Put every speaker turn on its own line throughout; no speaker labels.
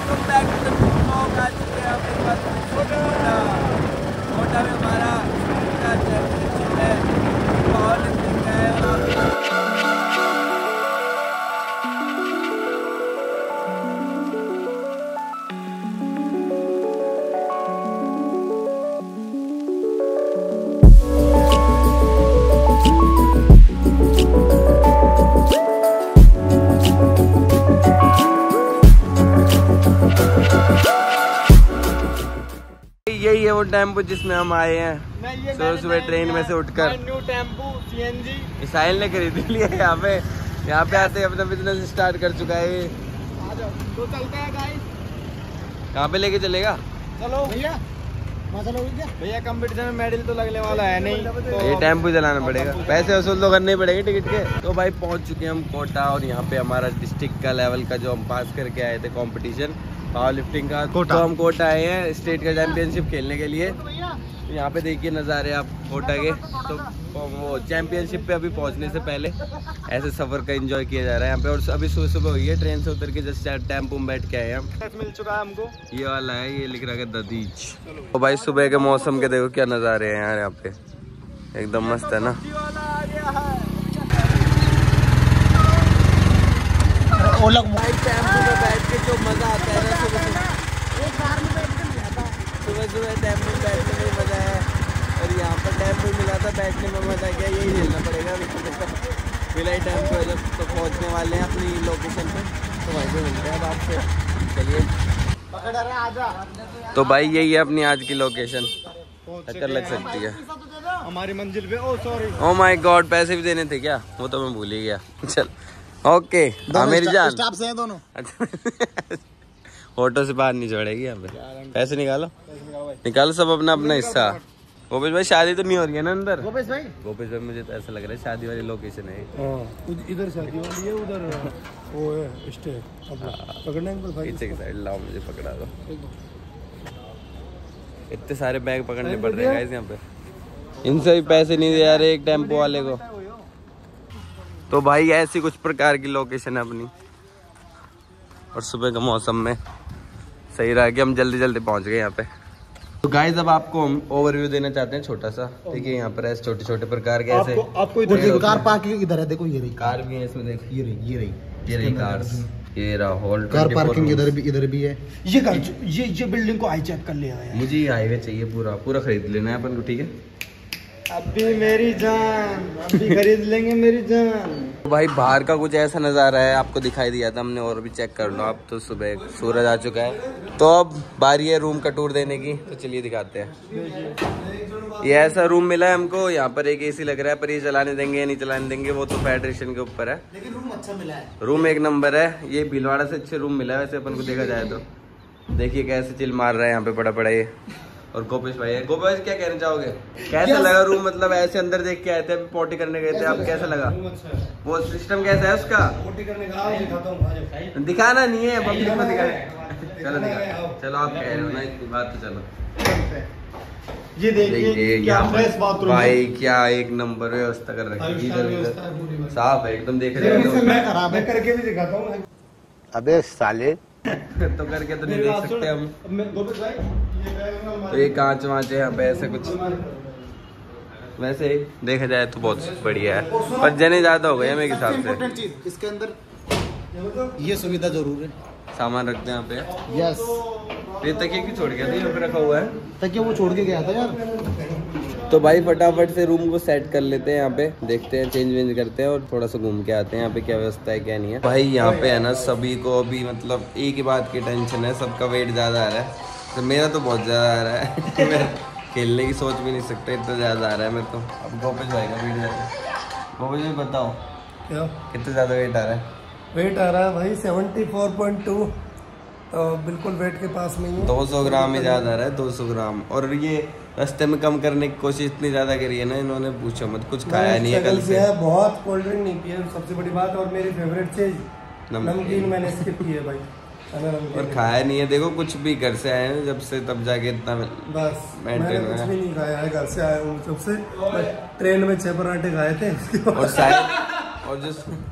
Welcome back to the blog. आज के अपने पास कोटा में हमारा का चैंपियनशिप है, पावर लिफ्टिंग का है। यही है वो टेम्पो जिसमें हम आए हैं सुबह ट्रेन में से उठकर। न्यू टेम्पो सीएनजी मिसाइल ने खरीद लिया। यहाँ पे आते अपना बिजनेस स्टार्ट कर चुका है। तो चलते हैं गाइस। कहाँ पे लेके चलेगा? चलो भैया, भैया कंपटीशन में मेडल तो लगने वाला है नहीं, तो ये टेम्पो चलाना पड़ेगा। पैसे वसूल तो करने ही पड़ेंगे टिकट के। तो भाई पहुंच चुके हैं हम कोटा, और यहाँ पे हमारा डिस्ट्रिक्ट का लेवल का जो हम पास करके आए थे कंपटीशन पावर लिफ्टिंग का, तो हम कोटा आए हैं स्टेट का चैंपियनशिप खेलने के लिए। तो यहाँ पे देखिए नज़ारे आप कोटा के। तो वो चैंपियनशिप पे अभी पहुँचने से पहले ऐसे सफ़र का एंजॉय किया जा रहा है यहाँ पे। और अभी सुबह सुबह हुई है, ट्रेन से उतर के जस्ट टेम्पो में बैठ के आए हम। मिल चुका है हमको, ये वाला है, ये लिख रहा है ददीज। तो भाई सुबह के मौसम के देखो क्या नज़ारे हैं यार, यहाँ पे एकदम मस्त है ना। टेम्पो में बैठ के जो मजा आता है ना, सुबह सुबह टेम्पो में बैठने में मजा है। और यहाँ पर टेम्पो मिला था, बैठने में मजा क्या, यही झेलना पड़ेगा। मिला ही टेम्पो है जब, तो पहुँचने वाले हैं अपनी लोकेशन पे, तो वहीं पे मिलते हैं आपसे। चलिए तो भाई यही है अपनी आज की लोकेशन, चक्कर लग सकती है हमारी मंजिल पे। Oh sorry, oh my God, पैसे भी देने थे क्या? वो तो मैं भूल ही गया। चल ओके, हाँ मेरी जान स्टाफ से हैं दोनों। अच्छा ऑटो से बाहर नहीं छोड़ेगी यहाँ पे। पैसे निकालो, निकालो सब अपना अपना हिस्सा। गोपेश भाई शादी तो नहीं हो रही है ना अंदर? गोपेश भाई मुझे तो ऐसा लग रहा है शादी वाली लोकेशन है।
इधर शादी हो रही है, उधर वो है स्टे पकड़ने भाई।
पीछे की साइड लाओ, मुझे पकड़ा दो। इतने सारे बैग पकड़ने पड़ रहे हैं यहाँ पे। इनसे भी पैसे नहीं दे रहे एक टेम्पो वाले को। तो भाई ऐसी कुछ प्रकार की लोकेशन है अपनी, और सुबह का मौसम में सही रहा कि हम जल्दी जल्दी पहुंच गए यहाँ पे। तो गाइस अब आपको हम ओवरव्यू देना चाहते हैं छोटा सा। देखिए यहाँ पर ऐसे छोटे छोटे प्रकार के ऐसे
आपको इधर कार पार्किंग इधर है, देखो ये रही
कार भी है इसमें, देखो ये रही कार्स, ये रहा हॉल
कार पार्किंग इधर भी है। ये बिल्डिंग को आई चेक कर लिया है।
मुझे हाईवे चाहिए पूरा खरीद लेना है अपन को, ठीक है?
अभी मेरी जान, अभी खरीद लेंगे मेरी जान।
तो भाई बाहर का कुछ ऐसा नज़ारा है, आपको दिखाई दिया था हमने, और भी चेक कर लो आप। तो सुबह सूरज आ चुका है, तो अब बारी है रूम का टूर देने की। तो चलिए दिखाते हैं। ये ऐसा रूम मिला है हमको, यहाँ पर एक एसी लग रहा है, पर ये चलाने देंगे या नहीं चलाने देंगे वो तो फेडरेशन के ऊपर है।
लेकिन रूम अच्छा मिला है,
रूम एक नंबर है। ये भीलवाड़ा से अच्छे रूम मिला है वैसे अपन को देखा जाए तो। देखिए कैसे चिल मार रहा है यहाँ पे पड़ा ये। और गोपेश भाई है। गोपेश क्या कहना चाहोगे, कैसा लगा रूम? मतलब ऐसे अंदर देख के आए थे, अभी पोटी करने गए थे, अब कैसा लगा? वो सिस्टम कैसा है उसका?
पोटी करने का
दिखाना नहीं है, पब्लिक में दिखाना। चलो दिखा, चलो आप कह रहे हो ना इतनी बात, तो चलो
ये देखिए क्या फ्रेश बाथरूम
भाई, क्या एक नंबर व्यवस्था कर रखी है। इधर साफ है एकदम, देखा जाए तो।
मैं खराब है करके भी दिखाता हूँ।
अबे साले तो करके तो नहीं देख सकते हम। तो ये कांच वाँच है यहाँ पे, ऐसे कुछ वैसे देखा जाए तो बहुत बढ़िया है, पर जने ज्यादा हो गए मेरे हिसाब से।
इसके अंदर ये सुविधा जरूर है,
सामान रखते हैं यहाँ पे।
यस,
ये तकिए की छोड़ गया था, यहाँ पे रखा हुआ है।
तकिया वो छोड़ के गया था यार।
तो भाई फटाफट से रूम को सेट कर लेते हैं यहाँ पे, देखते हैं, चेंज वेंज करते हैं और थोड़ा सा घूम के आते हैं यहाँ पे क्या व्यवस्था है क्या नहीं है। भाई यहाँ पे है ना सभी को अभी मतलब एक ही बात की टेंशन है, सबका वेट ज़्यादा आ रहा है। तो मेरा तो बहुत ज़्यादा आ रहा है। मैं खेलने की सोच भी नहीं सकता, इतना ज़्यादा आ रहा है मेरे तो। अब गोपेश भाई का वेट ज़्यादा। गोपेश भाई बताओ
क्या
कितना ज़्यादा वेट आ रहा है?
वेट आ रहा है भाई 74.2, तो बिल्कुल वेट के पास में ही।
200 ग्राम ही ज़्यादा आ रहा है, 200 ग्राम। और ये रास्ते में कम करने की कोशिश इतनी ज़्यादा करी है ना इन्होंने, पूछो मत। कुछ खाया नहीं है कल से,
बहुत कोल्ड ड्रिंक नहीं पिया सबसे बड़ी बात, और मेरी फेवरेट चीज नमकीन मैंने स्किप की है भाई,
और खाया नहीं है। देखो कुछ भी घर से आए हैं जब से, तब जाके इतना
बस मैंने कुछ भी नहीं खाया है, घर से आया हूँ जब से। ट्रेन में 6 पराठे खाए थे और शायद,
और जो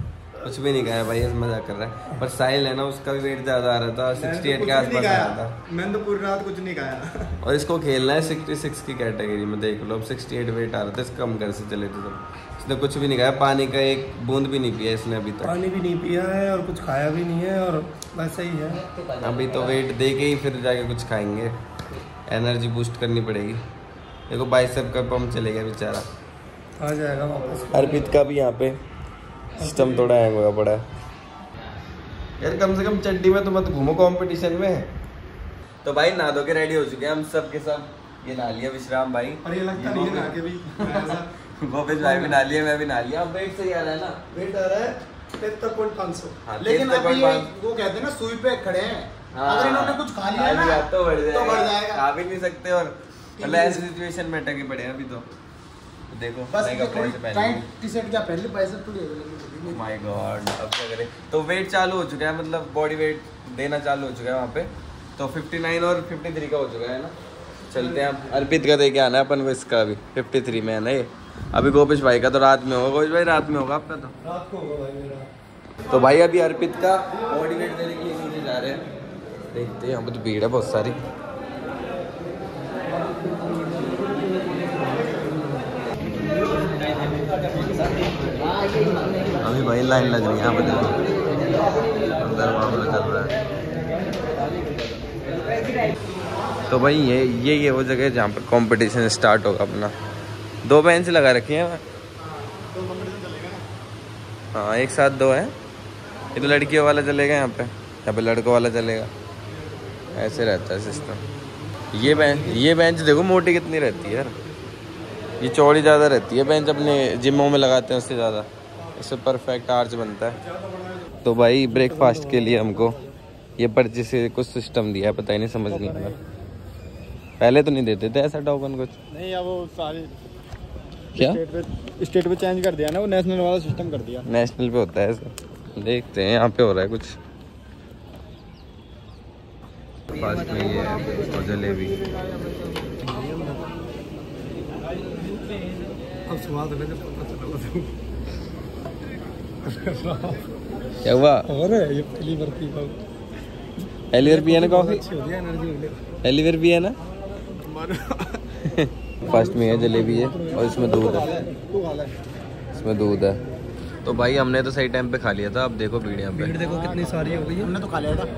कुछ भी नहीं खाया भाई, मजाक कर रहा है। पर साहिल है ना, उसका भी वेट ज्यादा आ रहा था, 68 के आसपास आ रहा था।
मैंने तो पूरी रात कुछ नहीं खाया।
और इसको खेलना है 66 की कैटेगरी में, देख लो अब 68 वेट आ रहा था इसका, कम कर से चले थे सब। इसने कुछ भी नहीं खाया, पानी का एक बूंद भी नहीं पिया इसने अभी तक।
पानी भी नहीं पिया है और कुछ खाया भी नहीं है, और वैसा ही है
अभी तो वेट दे के ही फिर जाके कुछ खाएंगे, एनर्जी बूस्ट करनी पड़ेगी। देखो बाइसेप का पंप चलेगा बेचारा,
आ जाएगा वापस।
अर्पित का भी यहाँ पे सिस्टम थोड़ा हैंग हुआ पड़ा है यार। कम से कम चड्डी में तो मत घूमो कंपटीशन में। तो भाई नहा धो के रेडी हो चुके हैं हम सब के सब। ये नहा लिया विश्राम भाई,
और ये लगता नहीं है नहा के भी।
गोपेश भाई भी नहा लिया, मैं भी नहा लिया। अब वेट सही आ रहा है ना?
वेट आ रहा है 73.500।
हाँ,
लेकिन अभी वो कहते हैं ना सुई पे खड़े हैं, अगर इन्होंने कुछ खा लिया ना
तो बढ़
जाएगा।
खा भी नहीं सकते, और मतलब ऐसी सिचुएशन में अटके पड़े हैं अभी तो। देखो
बस टाइट टी-शर्ट क्या पहले बाइसेप टू
ले। माय गॉड, अब क्या करें। तो वेट चालू हो चुका है, मतलब बॉडी वेट देना चालू हो चुका है वहाँ पे। तो 59 और 53 का हो चुका है ना। चलते हैं अब अर्पित का दे के आना है अपन को, इसका अभी 53 में है ना ये। अभी गोपेश भाई का तो रात में होगा। गोपेश भाई रात में होगा आपका? तो
रात को होगा भाई मेरा।
तो भाई अभी अर्पित का बॉडी वेट देने के लिए नीचे जा रहे हैं, देखते हैं। यहाँ पे तो भीड़ है बहुत सारी। अभी भाई लाइन लग रही है यहाँ पर, अंदर मामला चल रहा है। तो भाई ये वो जगह है जहाँ पर कंपटीशन स्टार्ट होगा अपना। 2 बेंच लगा रखी है। हाँ एक साथ 2 है। ये तो लड़कियों वाला चलेगा यहाँ पे लड़कों वाला चलेगा, ऐसे रहता है सिस्टम। ये बेंच देखो मोटी कितनी रहती है यार, ये चौड़ी ज़्यादा रहती है बेंच, अपने जिमों में लगाते हैं उससे ज़्यादा। इससे परफेक्ट आर्च बनता है। तो भाई ब्रेकफास्ट के लिए हमको ये पर्ची से कुछ सिस्टम दिया है, पता ही नहीं, समझ नहीं आ रहा। पहले तो नहीं देते थे ऐसा टोकन कुछ।
नहीं अब वो सारे
क्या
स्टेट पे चेंज कर दिया ना, वो नेशनल वाला सिस्टम कर दिया।
नेशनल पे होता है ऐसा। देखते हैं यहाँ पे हो रहा है कुछ। फास्ट में ये है और जलेबी।
अब स्वाद लगे पता चला।
क्या हुआ?
और ये पहली बार पी पाऊँ।
पहली बार पिया ना कॉफी? पहली बार पिया ना? फर्स्ट में है जलेबी है और इसमें दूध है, इसमें दूध है। तो भाई हमने तो सही टाइम पे खा लिया था। अब देखो भीड़ यहाँ पे,
भीड़ देखो कितनी सारी हो गई है। हमने तो खा लिया था।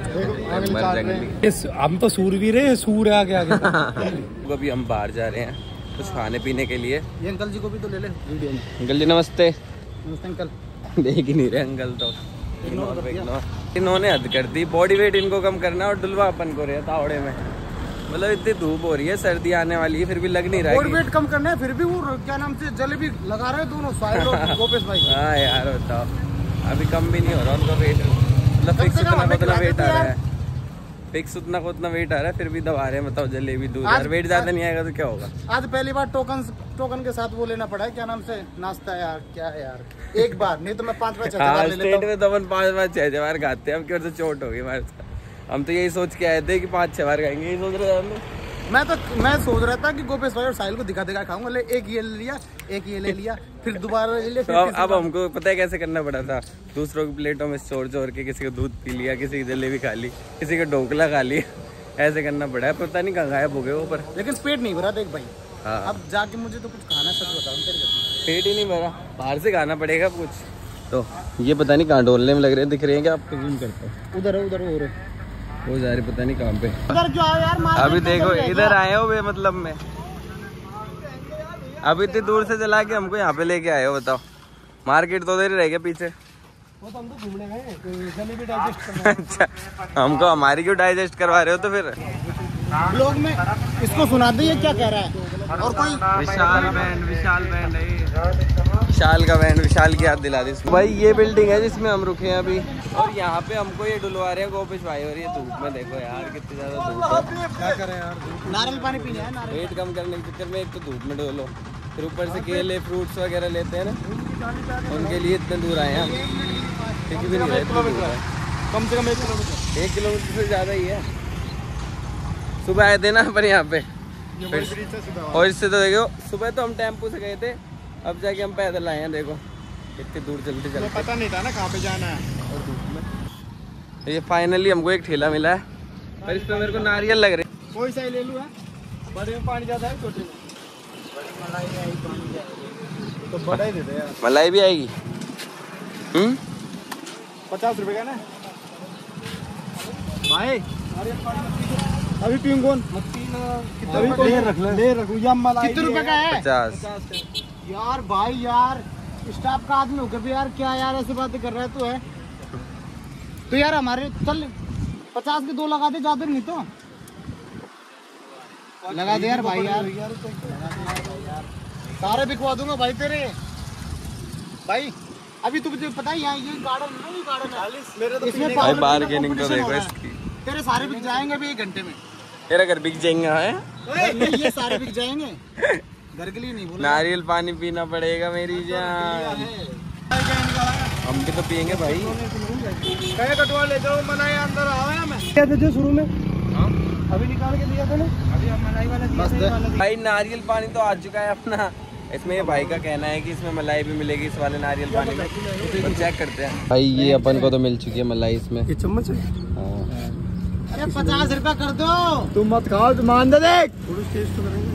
देखो
हम तो सूरवीर है, सूर है आगे आगे।
अभी हम बाहर जा रहे हैं कुछ खाने पीने के लिए।
ये अंकल जी को भी तो ले ले वीडियो में।
अंकल जी नमस्ते।
नमस्ते अंकल।
देख ही नहीं रहे अंकल तो। इन्होंने हद कर दी, बॉडी वेट इनको कम करना और डुलवा अपन को रहे तावड़े में। मतलब इतनी धूप हो रही है, सर्दी आने वाली है, फिर भी लग नहीं रहा है।
बॉडी वेट कम करना है, फिर भी वो क्या नाम से जलेबी लगा रहे हैं दोनों साहिल और गोपेश भाई।
हाँ यार बताओ, अभी कम भी नहीं हो रहा उनका वेट। मतलब फिक्स उतना वेट आ रहा है, फिक्स उतना को उतना वेट आ रहा है, फिर भी दबा रहे हैं। बताओ जलेबी दूध यार, वेट ज्यादा नहीं आएगा तो क्या होगा।
आज पहली बार टोकन के साथ वो लेना पड़ा है, क्या नाम से नाश्ता यार। क्या है यार, एक बार नहीं तो मैं 5-5-6 बार ले लेता हूं।
स्टेट में तो अपन 5-5-6 बार खाते हैं। अब की वजह से चोट होगी हमारे साथ। हम तो यही सोच के आए थे कि 5-6 बार खाएंगे, यही सोच रहे थे हम।
मैं सोच रहा था कि गोपेश भाई और साहिल को दिखा खाऊंगा। ले एक ये ले लिया, एक ये ले लिया, फिर दोबारा ले लिया।
तो अब हमको पता है कैसे करना पड़ा था। दूसरों की प्लेटों में चोर के किसी को दूध पी लिया, किसी की जलेबी खा ली, किसी का ढोकला खा लिया, ऐसे करना पड़ा है। पता नहीं कहाँ गायब हो गए वो, पर
लेकिन पेट नहीं भरा देख भाई।
हाँ
अब जाके मुझे तो कुछ खाना, सच बताऊं,
पेट ही नहीं भरा, बाहर से खाना पड़ेगा कुछ। तो ये पता नहीं कहाँ ढोलने में लग रहे हैं, दिख रहे हैं क्या आपको? जूम करते हैं।
उधर है
वो जा रही पता नहीं कहाँ पे।
उधर क्यों आए यार?
अभी देखो इधर आए हो वे, मतलब में अभी इतनी दूर से चला के हमको यहाँ पे लेके आए हो। बताओ मार्केट तो उधर ही रह गया पीछे।
वो तो हम तो घूमने गए, जलेबी डाइजेस्ट करना।
अच्छा हमको हमारी क्यों डाइजेस्ट करवा रहे हो? तो फिर
ब्लॉग में इसको सुना दे ये क्या कह रहा है। और कोई
विशाल बैंड है, विशाल का बैंड, विशाल की याद दिला दी भाई। ये बिल्डिंग है जिसमें हम रुके हैं अभी, और यहाँ पे हमको ये डुलवा रहे हैं गोपेश भाई। और ये धूप में देखो यार कितनी ज्यादा धूप है।
क्या करें यार, नारियल पानी पीना है।
वेट कम करने के चक्कर में एक तो धूप में डोलो, फिर ऊपर से केले फ्रूट्स वगैरह लेते हैं ना, उनके लिए इतने दूर आए हैं हम। भी नहीं रहे,
कम से कम 1
किलोमीटर से ज़्यादा ही है। सुबह आए थे ना पर यहाँ पे, और इससे तो देखो सुबह तो हम टेम्पो से गए थे, अब जाके हम पैदल आए हैं। देखो इतनी दूर चलते चलते
पता नहीं था ना कहाँ पे जाना है।
और धूप में ये फाइनली हमको एक ठेला मिला है, पर इस पे मेरे को नारियल लग रहे।
कोई सा ही ले लूँ? बड़े में पानी ज़्यादा है, छोटे में मलाई आएगी, पानी तो बड़ा ही दे दे यार।
मलाई भी आएगी।
50 रुपए का ना भाई। अभी पीऊँ कौन? अभी ले रखूँ या मलाई? कितने रुपए का है?
50।
यार भाई यार, स्टाफ का आदमी होकर भी यार क्या यार ऐसे बातें कर रहा है तू है? तो यार हमारे चल 50 के 2 लगा दे, ज्यादा नहीं तो लगा दे यार भाई यार। सारे बिकवा दूंगा भाई तेरे भाई। अभी तुझे पता है यहाँ ये गार्डन है ना, ये गार्डन है इसमें
भाई बार्गेनिंग तो देखो इसकी।
तेरे सारे बिक जाएंगे अभी 1 घंटे में।
तेरा घर बिक जाएंगे है?
ये सारे बिक जाएंगे, घर के लिए नहीं बोला।
नारियल पानी पीना पड़ेगा मेरी जान। हम भी तो पियेंगे भाई।
कहे कटवा ले जाओ, मलाई अंदर आया मैं क्या शुरू में। हाँ? अभी निकाल के दिया था ना, अभी हम मलाई वाला दिया।
भाई नारियल पानी तो आ चुका है अपना। इसमें ये भाई का कहना है कि इसमें मलाई भी मिलेगी इस वाले नारियल पानी में, तो चेक करते हैं। भाई ये अपन को तो मिल चुकी है मलाई इसमें।
ये चम्मच है।
अरे
50 रुपया कर दो। तुम मत खाओ, तुम मान दे देख। टेस्ट तो करेंगे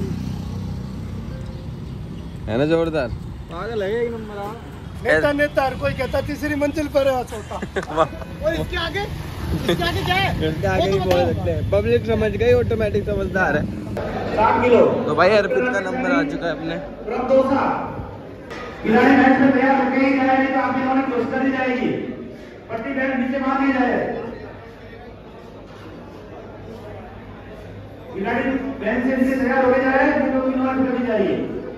है ना जोरदार।
पागल है एक नंबर। नेता हर कोई कहता तीसरी मंजिल पर है छोटा। और इसके आगे क्या है?
इसके आगे ही बोल सकते हैं, पब्लिक समझ गई, ऑटोमेटिक समझदार है।
7 किलो।
तो भाई अर्पित का नंबर आ चुका है अपने।
खिलाड़ी मैच में तैयार हो गई, खिलाड़ी तो आप इन्होंने कोशिश करी जाएगी। पट्टी बैठ नीचे मार दी जाए। खिलाड़ी बैंड से नीचे तैयार हो गया है, जो इन्होंने करी जाएगी।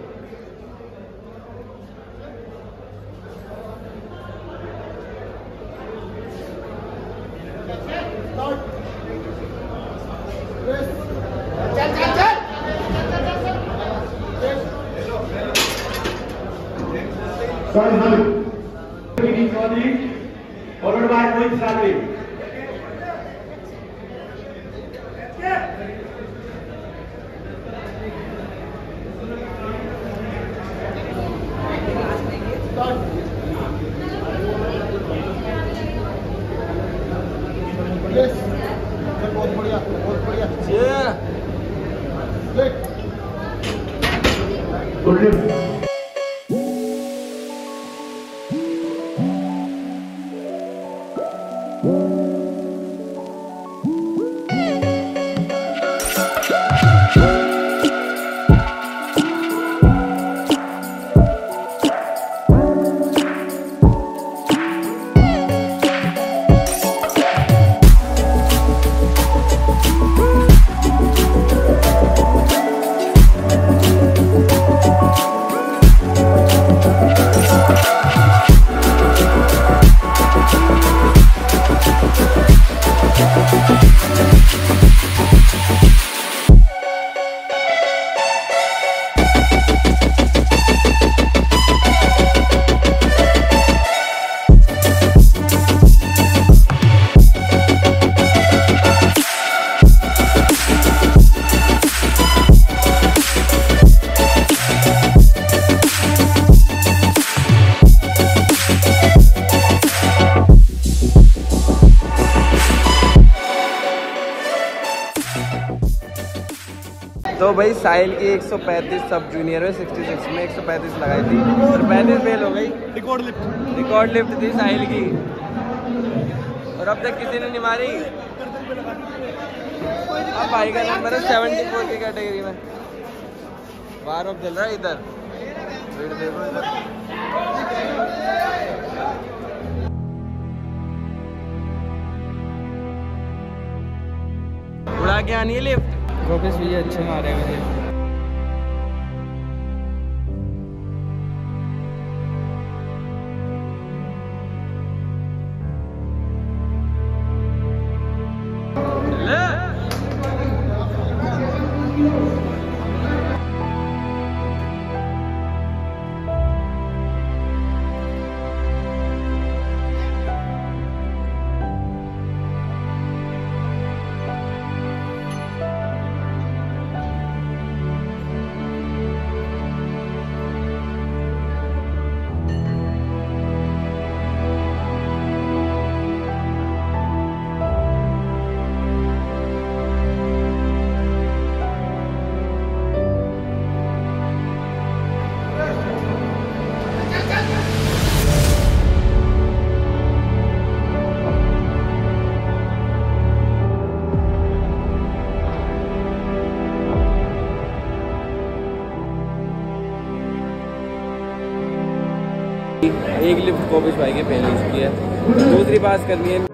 Chaudhary followed by Mohit Salvi. बहुत बढ़िया, बहुत बढ़िया।
तो भाई साहिल की 135 सब जूनियर में 66 में 135 लगाई थी और 35 फेल हो गई। रिकॉर्ड लिफ्ट थी साहिल की और अब तक किसी ने नहीं मारी। अब भाई का नंबर है 74 की कैटेगरी में। वार ऑफ चल रहा है इधर, देखो इधर। उड़ा के आनी है लिफ्ट।
प्रोग्रेस भी अच्छे मारे मुझे।
एक लिफ्ट कोपिश भाई के पहले हो चुकी है, दूसरी पास करनी है।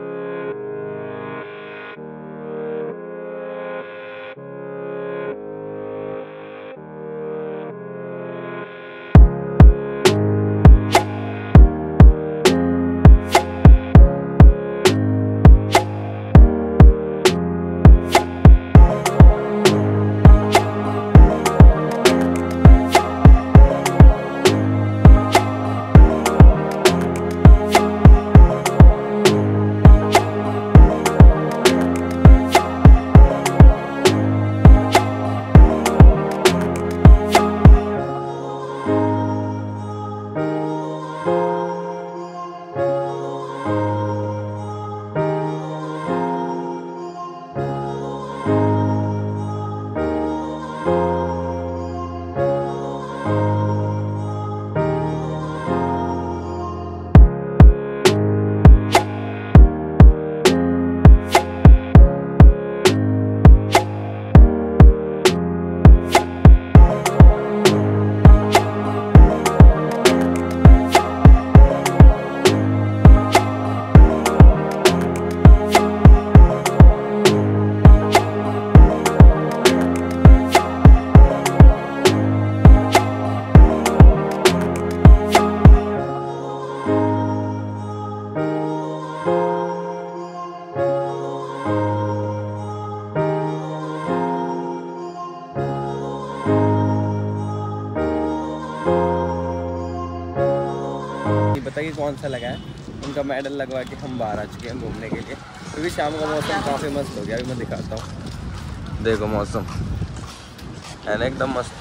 बताइए कौन सा लगा है। उनका मेडल लगवा के हम बाहर आ चुके हैं घूमने के लिए, क्योंकि शाम का मौसम काफ़ी मस्त हो गया। अभी मैं दिखाता हूँ, देखो मौसम है ना एकदम मस्त।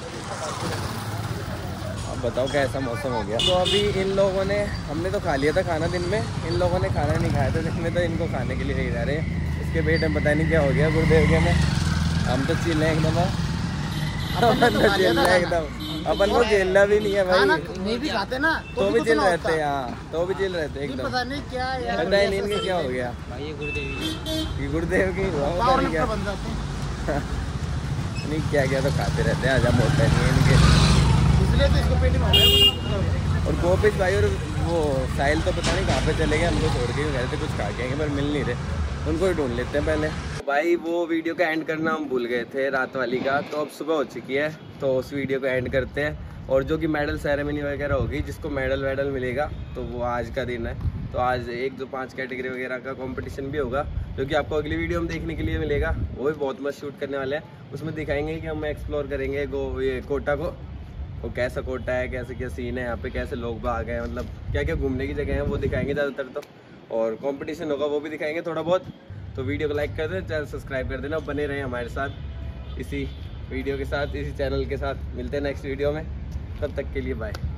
अब बताओ कैसा मौसम हो गया। तो अभी इन लोगों ने, हमने तो खा लिया था खाना दिन में, इन लोगों ने खाना नहीं खाया था दिन में, तो इनको खाने के लिए ले जा रहे हैं। इसके पेट में पता नहीं क्या हो गया गुरुदेव के में। हम तो चिल हैं एकदम, अपन तो चिल है एकदम, अपन को खेलना भी नहीं है भाई,
नहीं भी खाते ना
तो भी चिल रहते हैं। हाँ तो भी चिल रहते हैं एकदम।
पता नहीं क्या यार,
पता ही नहीं इनके क्या हो गया। ये गुरुदेव की हुआ क्या नहीं, क्या क्या तो खाते रहते हैं, हजम होता नहीं है इनके,
इसलिए तो इसको पेट में हो गया।
और गोपिश भाई और वो साहिल तो पता नहीं कहाँ पे चले गए, हमको छोड़ के गए थे कुछ खा के, पर मिल नहीं रहे, उनको ही ढूंढ लेते हैं पहले। भाई वो वीडियो का एंड करना हम भूल गए थे रात वाली का, तो अब सुबह हो चुकी है, तो उस वीडियो को एंड करते हैं। और जो कि मेडल सेरेमनी वगैरह होगी, जिसको मेडल वेडल मिलेगा, तो वो आज का दिन है। तो आज 1-2-5 कैटेगरी वगैरह का कंपटीशन भी होगा, जो कि आपको अगली वीडियो में देखने के लिए मिलेगा। वो भी बहुत मस्त शूट करने वाले हैं, उसमें दिखाएंगे कि हम एक्सप्लोर करेंगे ये कोटा को, वो कैसा कोटा है, कैसे क्या सीन है यहाँ पे, कैसे लोग बाग हैं, मतलब क्या क्या घूमने की जगह है वो दिखाएंगे ज़्यादातर तो, और कंपटीशन होगा वो भी दिखाएंगे थोड़ा बहुत। तो वीडियो को लाइक कर देना, चैनल सब्सक्राइब कर देना, बने रहें हमारे साथ इसी वीडियो के साथ, इसी चैनल के साथ। मिलते हैं नेक्स्ट वीडियो में, तब तक के लिए बाय।